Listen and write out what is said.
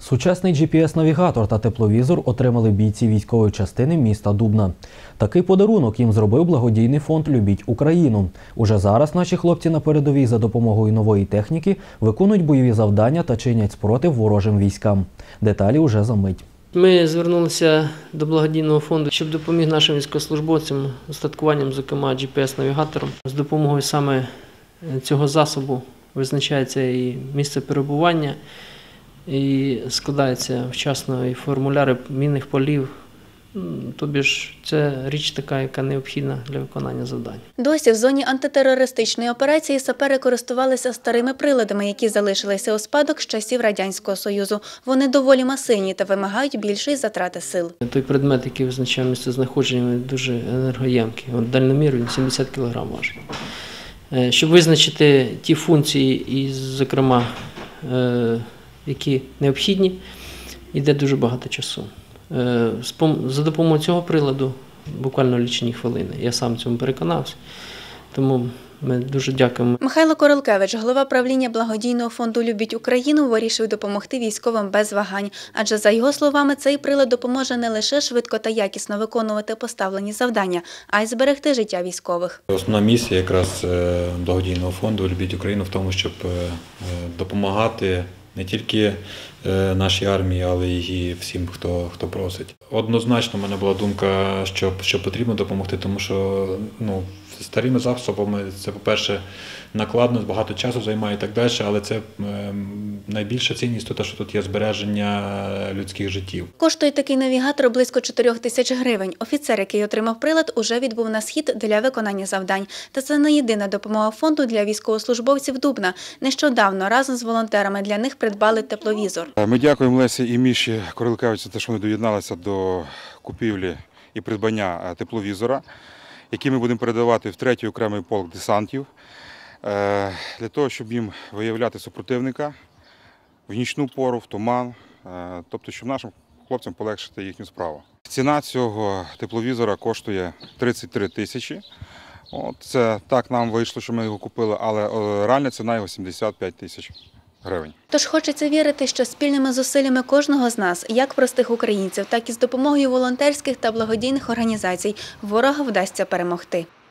Сучасний GPS-навігатор та тепловізор отримали бійці військової частини міста Дубна. Такий подарунок їм зробив благодійний фонд «Любіть Україну». Уже зараз наші хлопці на передовій за допомогою нової техніки виконують бойові завдання та чинять спротив ворожим військам. Деталі уже за мить. Ми звернулися до благодійного фонду, щоб допоміг нашим військовослужбовцям з устаткуванням, зокрема GPS-навігатором. З допомогою саме цього засобу визначається і місце перебування, і складаються вчасно і формуляри мінних полів. Тобі ж це річ така, яка необхідна для виконання завдань. Досі в зоні антитерористичної операції сапери користувалися старими приладами, які залишилися у спадок з часів Радянського Союзу. Вони доволі масивні та вимагають більшої затрати сил. Той предмет, який визначає місцезнаходження, дуже енергоємкий. Дальномір він 70 кг важить. Щоб визначити ті функції, і, зокрема, які необхідні, йде дуже багато часу. За допомогою цього приладу буквально лічені хвилини. Я сам цьому переконався, тому ми дуже дякуємо. Михайло Королкевич, голова правління благодійного фонду «Любіть Україну», вирішив допомогти військовим без вагань. Адже, за його словами, цей прилад допоможе не лише швидко та якісно виконувати поставлені завдання, а й зберегти життя військових. Основна місія якраз благодійного фонду «Любіть Україну» в тому, щоб допомагати не тільки нашій армії, але й всім, хто просить. Однозначно в мене була думка, що потрібно допомогти, тому що старими засобами це, по-перше, накладно, багато часу займає і так далі, але це найбільша цінність, те, що тут є збереження людських життів. Коштує такий навігатор близько 4 тисяч гривень. Офіцер, який отримав прилад, уже відбув на схід для виконання завдань. Та це не єдина допомога фонду для військовослужбовців Дубна. Нещодавно разом з волонтерами для них придбали тепловізор. Ми дякуємо Лесі і Міші Королкевичу за те, що вони доєдналися до купівлі і придбання тепловізора, який ми будемо передавати в 3-й окремий полк десантів, для того, щоб їм виявляти супротивника в нічну пору, в туман, тобто, щоб нашим хлопцям полегшити їхню справу. Ціна цього тепловізора коштує 33 тисячі. Це так нам вийшло, що ми його купили, але реальна ціна його 75 тисяч гривень. Тож хочеться вірити, що спільними зусиллями кожного з нас, як простих українців, так і з допомогою волонтерських та благодійних організацій, ворога вдасться перемогти.